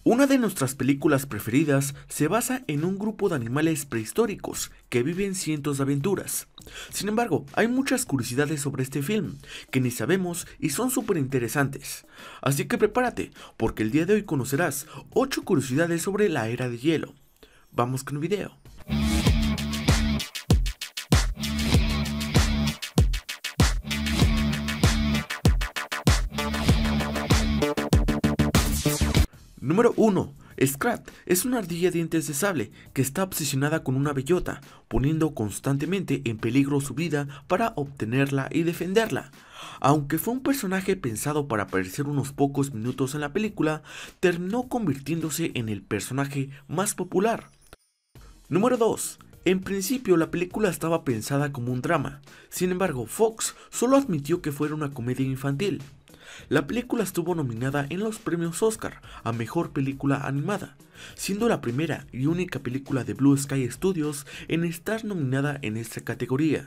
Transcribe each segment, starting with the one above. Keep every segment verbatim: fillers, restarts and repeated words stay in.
Una de nuestras películas preferidas se basa en un grupo de animales prehistóricos que viven cientos de aventuras. Sin embargo, hay muchas curiosidades sobre este film que ni sabemos y son súper interesantes. Así que prepárate, porque el día de hoy conocerás ocho curiosidades sobre la Era de Hielo. Vamos con el video. Número uno. Scrat es una ardilla de dientes de sable que está obsesionada con una bellota, poniendo constantemente en peligro su vida para obtenerla y defenderla. Aunque fue un personaje pensado para aparecer unos pocos minutos en la película, terminó convirtiéndose en el personaje más popular. Número dos. En principio la película estaba pensada como un drama, sin embargo Fox solo admitió que fuera una comedia infantil. La película estuvo nominada en los premios Oscar a Mejor Película Animada, siendo la primera y única película de Blue Sky Studios en estar nominada en esta categoría.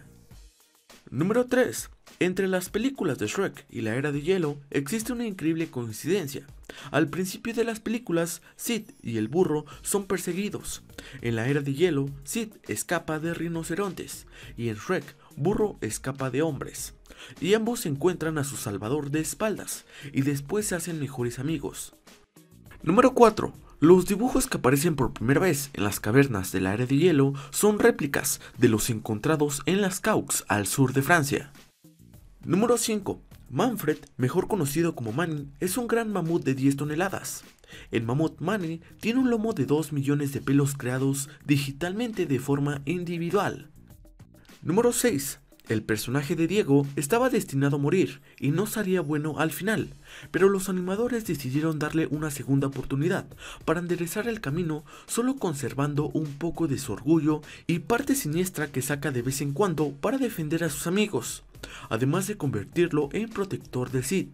Número tres. Entre las películas de Shrek y la Era de Hielo existe una increíble coincidencia. Al principio de las películas, Sid y el burro son perseguidos. En la Era de Hielo, Sid escapa de rinocerontes y en Shrek, Burro escapa de hombres. Y ambos encuentran a su salvador de espaldas y después se hacen mejores amigos. Número cuatro. Los dibujos que aparecen por primera vez en las cavernas de la Era de Hielo son réplicas de los encontrados en las Caux al sur de Francia. Número cinco. Manfred, mejor conocido como Manny, es un gran mamut de diez toneladas. El mamut Manny tiene un lomo de dos millones de pelos creados digitalmente de forma individual. Número seis. El personaje de Diego estaba destinado a morir y no sería bueno al final, pero los animadores decidieron darle una segunda oportunidad para enderezar el camino, solo conservando un poco de su orgullo y parte siniestra que saca de vez en cuando para defender a sus amigos, además de convertirlo en protector de Sid.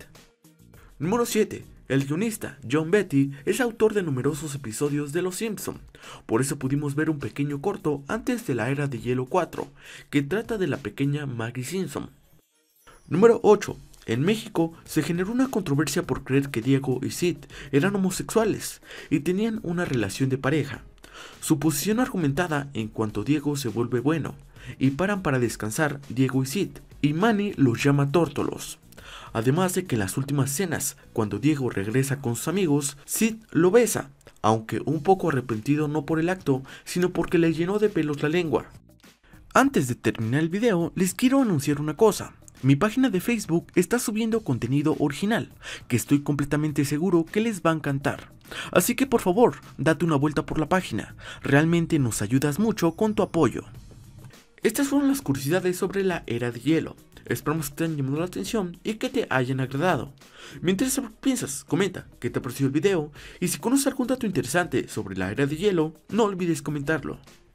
Número siete. El guionista, Jon Vitti, es autor de numerosos episodios de Los Simpson, por eso pudimos ver un pequeño corto antes de la Era de Hielo cuatro, que trata de la pequeña Maggie Simpson. Número ocho. En México se generó una controversia por creer que Diego y Sid eran homosexuales y tenían una relación de pareja. Su posición argumentada en cuanto Diego se vuelve bueno, y paran para descansar Diego y Sid, y Manny los llama tórtolos. Además de que en las últimas escenas, cuando Diego regresa con sus amigos, Sid lo besa, aunque un poco arrepentido no por el acto, sino porque le llenó de pelos la lengua. Antes de terminar el video, les quiero anunciar una cosa. Mi página de Facebook está subiendo contenido original, que estoy completamente seguro que les va a encantar. Así que por favor, date una vuelta por la página, realmente nos ayudas mucho con tu apoyo. Estas fueron las curiosidades sobre la Era de Hielo. Esperamos que te hayan llamado la atención y que te hayan agradado. Mientras piensas, comenta qué te ha parecido el video y si conoces algún dato interesante sobre la Era de Hielo, no olvides comentarlo.